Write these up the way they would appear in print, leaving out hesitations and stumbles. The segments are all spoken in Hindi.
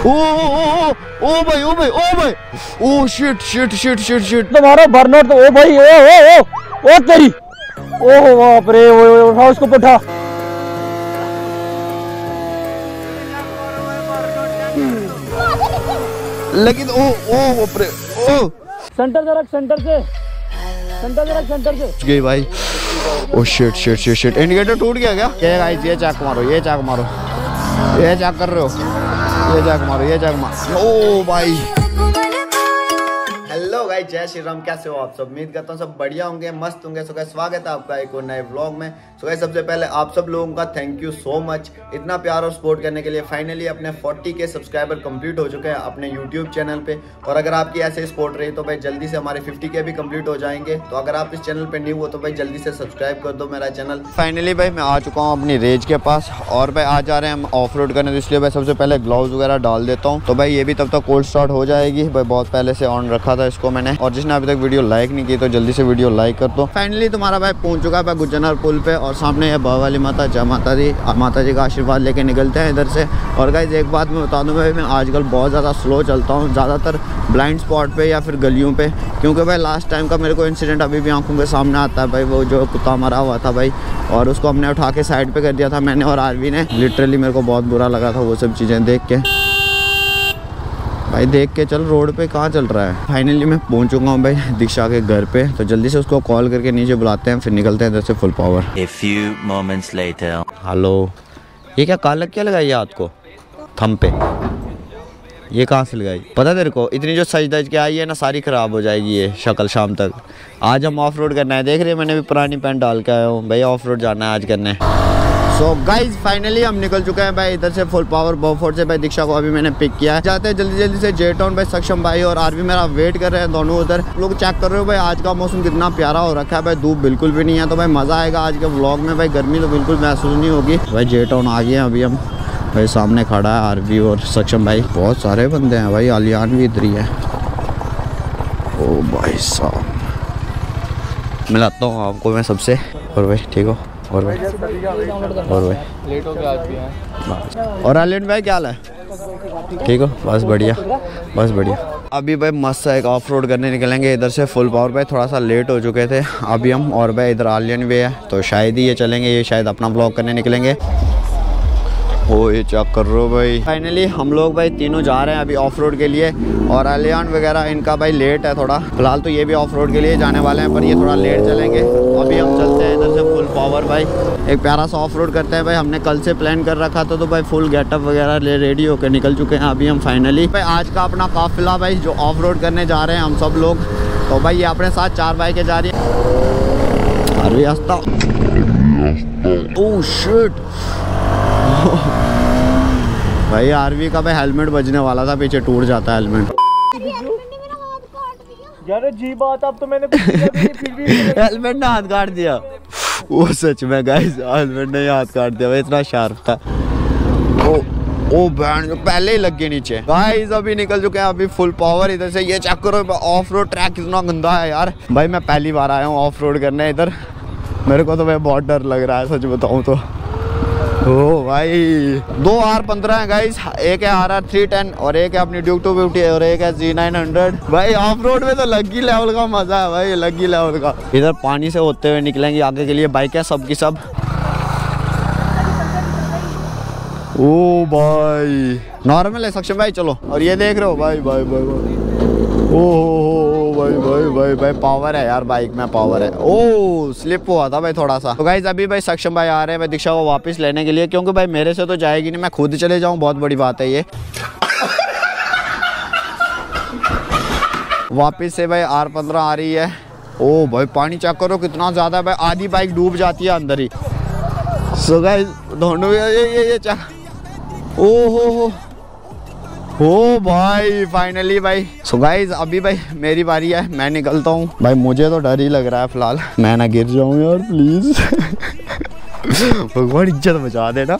ओ भाई ओ भाई ओ भाई ओ shit shit shit shit shit तुम्हारा बर्नर तो ओ भाई ओ तेरी ओ बाप रे उठा उसको उठा। लेकिन ओ बाप रे ओ सेंटर से रख सेंटर से गई भाई। ओ shit shit shit shit indicator टूट गया क्या गाइस? ये चाक मारो ये चाक मारो ये चाक कर रहे हो ये चाक मारो ये चाक मारो। ओ भाई हेलो गाइस जय श्री राम, कैसे हो आप सब? उम्मीद करता हूँ सब बढ़िया होंगे मस्त होंगे। सो गाइस स्वागत है आपका एक और नए व्लॉग में। सो गाइस सबसे पहले आप सब लोगों का थैंक यू सो मच इतना प्यार और सपोर्ट करने के लिए। फाइनली अपने 40 के सब्सक्राइबर कंप्लीट हो चुके हैं अपने यूट्यूब चैनल पे, और अगर आपकी ऐसे सपोर्ट रही तो भाई जल्दी से हमारे 50 के भी कंप्लीट हो जाएंगे। तो अगर आप इस चैनल पे न्यू हो तो भाई जल्दी से सब्सक्राइब कर दो मेरा चैनल। फाइनली भाई मैं आ चुका हूँ अपनी रेंज के पास, और भाई आज जा रहे हैं हम ऑफ रोड करने, तो इसलिए भाई सबसे पहले ग्लव्स वगैरह डाल देता हूँ। तो भाई ये भी तब तक कोल्ड स्टार्ट हो जाएगी भाई, बहुत पहले से ऑन रखा था इसको मैंने। और जिसने अभी तक वीडियो लाइक नहीं की तो जल्दी से वीडियो लाइक कर दो। फाइनली तुम्हारा भाई पहुंच चुका है गुजनर पुल पे, और सामने है बा वाली माता, जय माता जी का आशीर्वाद लेके निकलते हैं इधर से। और गाइस एक बात मैं बता दूं भाई, मैं आजकल बहुत ज़्यादा स्लो चलता हूँ, ज़्यादातर ब्लाइंड स्पॉट पे या फिर गलियों पे, क्योंकि भाई लास्ट टाइम का मेरे को इंसिडेंट अभी भी आंखों के सामने आता है भाई। वो जो कुत्ता मरा हुआ था भाई, और उसको हमने उठा के साइड पे कर दिया था मैंने और आरवी ने। लिटरली मेरे को बहुत बुरा लगा था वो सब चीज़ें देख के। भाई देख के चल, रोड पे कहाँ चल रहा है। फाइनली मैं पहुंच चुका हूँ भाई दीक्षा के घर पे, तो जल्दी से उसको कॉल करके नीचे बुलाते हैं, फिर निकलते हैं इधर से full power. A few moments later. Hello, ये क्या कालक क्या लगाई हाथ को थम पे? ये कहाँ से लगाई पता तेरे को? इतनी जो सज धज के आई है ना सारी ख़राब हो जाएगी ये शक्ल शाम तक। आज हम ऑफ रोड करना है, देख रहे हैं मैंने भी पुरानी पैंट डाल के आया हूँ भाई, ऑफ रोड जाना है आज करने। सो गाइज फाइनली हम निकल चुके हैं भाई इधर से फुल पावर बोफोर्ड से। भाई दीक्षा को अभी मैंने पिक किया है, जाते हैं जल्दी से जे टाउन। भाई सक्षम भाई और आरवी मेरा वेट कर रहे हैं दोनों उधर। लोग चेक कर रहे हो भाई आज का मौसम कितना प्यारा हो रखा है भाई, धूप बिल्कुल भी नहीं है, तो भाई मज़ा आएगा आज के व्लॉग में। भाई गर्मी तो बिल्कुल महसूस नहीं होगी। भाई जे टाउन आ गए हैं अभी हम, भाई सामने खड़ा है आरवी और सक्षम भाई, बहुत सारे बंदे हैं भाई, आलियान भी इधर ही है। ओ भाई साहब मिलाता हूँ आपको मैं सबसे। और भाई ठीक हो? और भाई लेट हो गया आज भी। और आलियन भाई क्या हाल है? ठीक हो? बस बढ़िया बस बढ़िया। अभी भाई मस्त एक ऑफ रोड करने निकलेंगे इधर से फुल पावर। भाई थोड़ा सा लेट हो चुके थे अभी हम, और भाई इधर आलियन भी है तो शायद ही ये चलेंगे, ये शायद अपना ब्लॉग करने निकलेंगे। हो ये चेक कर रहे हो भाई। फाइनली हम लोग भाई तीनों जा रहे हैं अभी ऑफ रोड के लिए, और आलियान वगैरह इनका भाई लेट है थोड़ा। फिलहाल तो ये भी ऑफ रोड के लिए जाने वाले हैं, पर ये थोड़ा लेट चलेंगे। अभी हम चलते हैं इधर से फुल पावर भाई, एक प्यारा सा ऑफ रोड करते हैं भाई। हमने कल से प्लान कर रखा था, तो भाई फुल गेटअप वगैरह ले रेडी होकर निकल चुके हैं अभी हम फाइनली। भाई आज का अपना काफिला भाई जो ऑफ रोड करने जा रहे हैं हम सब लोग, तो भाई ये अपने साथ 4 बाइकें जा रही हैं। अरे रास्ता ओह शिट भाई, आरवी का भाई हेलमेट बजने वाला था, पीछे टूट जाता है हेलमेट। यार जी बात, अब तो मैंने फिर भी हेलमेट ने हाथ काट दिया। वो सच में गाइस हेलमेट ने हाथ काट दिया, इतना शार्प था। ओ बैंड जो पहले ही लग गए नीचे। गाइस अभी निकल चुके हैं अभी फुल पावर इधर से। ये चेक करो ऑफ रोड ट्रैक कितना गंदा है यार। भाई मैं पहली बार आया हूँ ऑफ रोड करने इधर, मेरे को तो भाई बहुत डर लग रहा है सच बताऊँ तो। ओ भाई 2 R15 है गाइस, एक है RR 310 और एक है अपनी ड्यूक 250 और एक है G900। भाई ऑफ रोड में तो अलग ही लेवल का मजा है भाई, अलग ही लेवल का। इधर पानी से होते हुए निकलेंगे आगे के लिए, बाइक है सब की सब। ओ भाई नॉर्मल है सक्षम भाई, चलो। और ये देख रहे हो भाई भाई भाई भाई, ओ भाई भाई भाई भाई पावर है यार, बाइक में पावर है। ओ स्लिप हुआ था भाई थोड़ा सा। तो गाइस अभी भाई सक्षम भाई आ रहे हैं भाई दीक्षा को वापस लेने के लिए, क्योंकि भाई मेरे से तो जाएगी नहीं, मैं खुद चले जाऊं बहुत बड़ी बात है ये। वापस से भाई R15 आ रही है। ओ भाई पानी चेक करो कितना ज्यादा है भाई, आधी बाइक डूब जाती है अंदर ही। सो गाइस दोनों ये चेक, ओ हो भाई फाइनली भाई। सो गाइज अभी भाई मेरी बारी है, मैं निकलता हूँ भाई। मुझे तो डर ही लग रहा है फिलहाल, मैं ना गिर जाऊँ यार प्लीज। भगवान इज्जत बचा देना।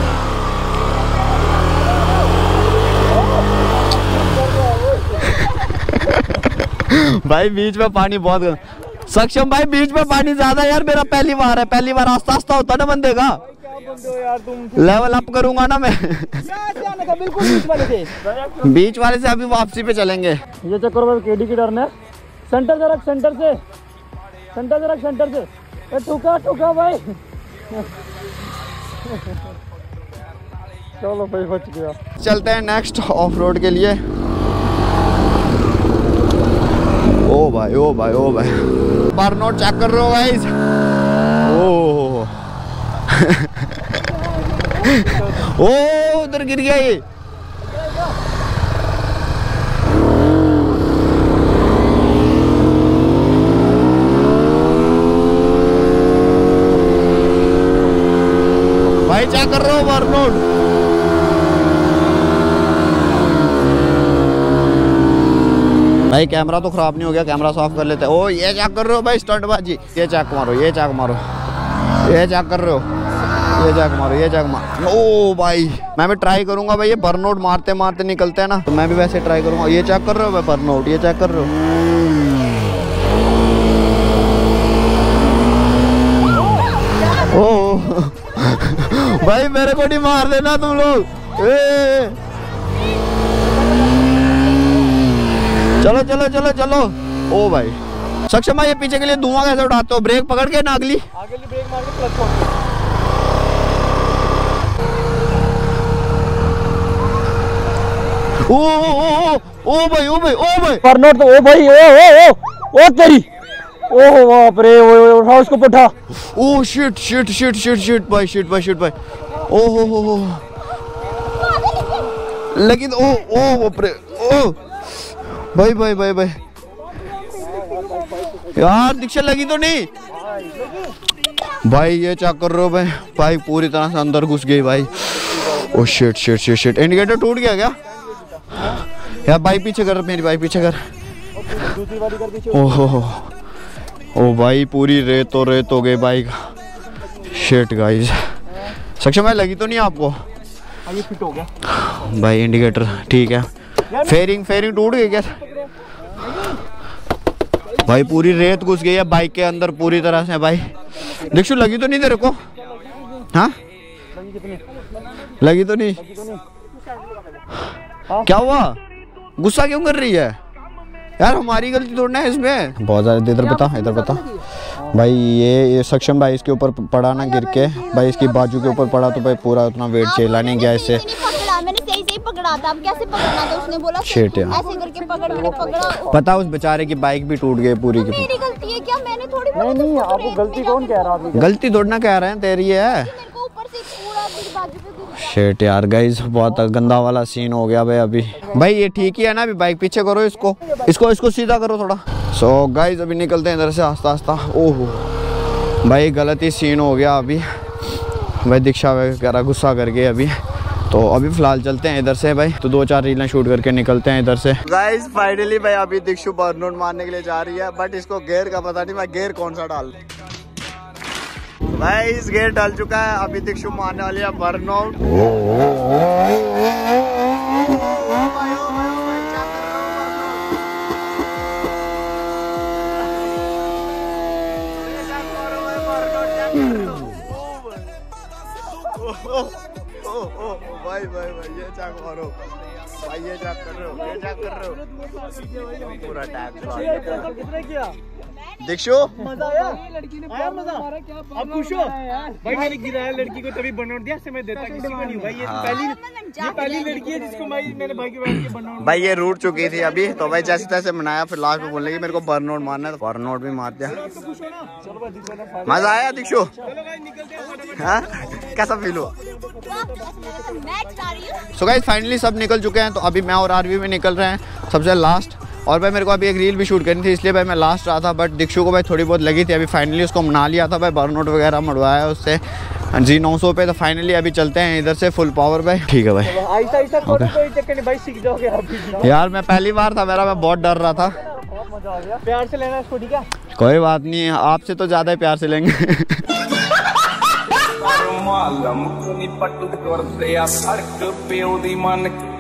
भाई बीच में पानी बहुत, सक्षम भाई बीच में पानी ज्यादा यार, मेरा पहली बार है, पहली बार आस्ता आस्ता होता ना बंदे का। यार तुम लेवल अप करूंगा ना मैं। बिल्कुल बीच वाले से, बीच वाले से अभी वापसी पे चलेंगे। ये चक्कर में केडी की डरने। सेंटर से रख, सेंटर से, सेंटर से रख, सेंटर से। ठुका ठुका भाई। चलो भाई बच गया। चलते हैं नेक्स्ट ऑफ रोड के लिए। ओ भाई ओ भाई ओ भाई, बर्नआउट चेक कर रहे हो गाइस। ओ ओ उधर गिर गया ये। भाई चेक कर रहे हो बर्नआउट। भाई कैमरा तो खराब नहीं हो गया, कैमरा साफ कर लेते हैं। ओ ये चेक कर रहे हो भाई स्टंट बाजी। ये चेक मारो, ये चेक मारो, ये चेक कर रहे हो, ये चेक मारो, ये चेक मारो। ओ भाई मैं भी ट्राई करूंगा भाई, ये बर्नआउट मारते मारते निकलते हैं ना, तो मैं भी वैसे ट्राई करूंगा। ये चेक कर रहे हो भाई बर्नआउट, ये चेक कर रहे हो। ओ भाई मेरे को नहीं मार देना तुम लोग। चलो चलो चलो चलो। ओ भाई सक्षम भाई, ये पीछे के लिए धुआं कैसे उठाते हो? ब्रेक पकड़ के ना अगली ब्रेक मार के क्लच छोड़। ओ भाई ओ भाई ओ भाई बर्नआउट तो ओ भाई ओ तेरी। ओह बाप रे, उठा उसको पुठा। ओ shit shit shit shit shit भाई, शिट भाई, शिट भाई। ओ हो लेकिन ओ बाप रे, ओ भाई भाई भाई भाई यार दीक्षा लगी तो नहीं भाई? ये चेक कर रहे हो भाई, भाई पूरी तरह से अंदर घुस गई भाई। ओ shit shit shit shit, indicator टूट गया क्या यार? भाई पीछे कर, मेरी भाई पीछे कर। ओहो ओ भाई पूरी रेत हो गई बाइक। शिट गाइस, सक्षम भाई लगी तो नहीं आपको? ये फिट हो गया भाई इंडिकेटर ठीक है। फेयरिंग टूट गई क्या भाई? पूरी रेत घुस गई है बाइक के अंदर पूरी तरह से भाई। दीक्षु लगी तो नहीं तेरे को? हाँ लगी तो नहीं? क्या हुआ? गुस्सा क्यों कर रही है यार? हमारी गलती थोड़ी ना है इसमें। बहुत ज्यादा। इधर बता भाई, ये सक्षम भाई इसके ऊपर पड़ा ना गिर के भाई, इसकी बाजू के ऊपर पड़ा तो भाई पूरा उतना वेट झेला नहीं गया इससे। मैंने सही पकड़ा था, अब कैसे पकड़ना था? उसने बोला शिट यार, ऐसे करके पकड़, मैंने पकड़ा। पता उस बेचारे की बाइक भी टूट गई पूरी की। मेरी गलती है क्या? मैंने थोड़ी नहीं आपको गलती कौन कह रहा है? गलती थोड़ी ना कह रहे हैं, तेरी है। मेरे को ऊपर से पूरा मेरी बाजू पे घुस गया। शिट यार गाइस, बहुत गंदा वाला सीन हो गया भाई अभी। भाई ये ठीक ही है ना? अभी बाइक पीछे करो, इसको सीधा करो थोड़ा। सो गाइस अभी निकलते हैं इधर से आस्ता आस्ता। ओहो भाई गलत ही सीन हो गया अभी भाई, दीक्षा वगैरह गुस्सा कर गए अभी। तो अभी फिलहाल चलते हैं इधर से भाई, तो 2-4 रीलें शूट करके निकलते हैं इधर से। गाइस फाइनली भाई अभी दीक्षु बर्नआउट मारने के लिए जा रही है, बट इसको गेयर का पता नहीं, मैं गेयर कौन सा डाल। भाई इस गेयर डाल चुका है, अभी दीक्षु मारने वाली है बर्नआउट। भाई ये चेक मारो भाई, ये चेक कर रहे हो, ये चेक कर रहे हो पूरा टैग। कितने किया दीक्षु मजा आया? लड़की ने आया मजा? अब खुश हो भाई? मैंने गिराया लड़की को तभी बनोट दिया, से मैं देता किसी को नहीं भाई। ये पहली लड़की है जिसको भाई मैंने भाई के बैठ के बनोट। भाई ये रूट चुकी थी अभी, तो भाई जैसे तैसे मनाया, फिर लास्ट में बोलने की मेरे को बर्नआउट मारना है, तो बर्नआउट भी मार दिया। मजा आया दीक्षु? हाँ कैसा फील हुआ? सो गाइस फाइनली सब निकल चुके हैं, तो अभी मैं और आरवी में निकल रहे हैं सबसे लास्ट। और भाई मेरे को अभी एक रील भी शूट करनी थी, इसलिए भाई मैं लास्ट रहा था, बट दीक्षु को भाई थोड़ी बहुत लगी थी। अभी फाइनली उसको मना लिया था भाई, बर्नआउट वगैरह मरवाया उससे G900 पे। तो फाइनली अभी चलते हैं इधर से फुल पावर भाई। ठीक है भाई, आहिस्ता कोई चक्कर नहीं भाई, सीख जाओगे आप। यार मैं पहली बार था मेरा, मैं बहुत डर रहा था। मजा आ गया। प्यार से लेना इसको, ठीक है? कोई बात नहीं, आपसे तो ज्यादा ही प्यार से लेंगे। मालम पट्टू कर सड़क पे ओदी मन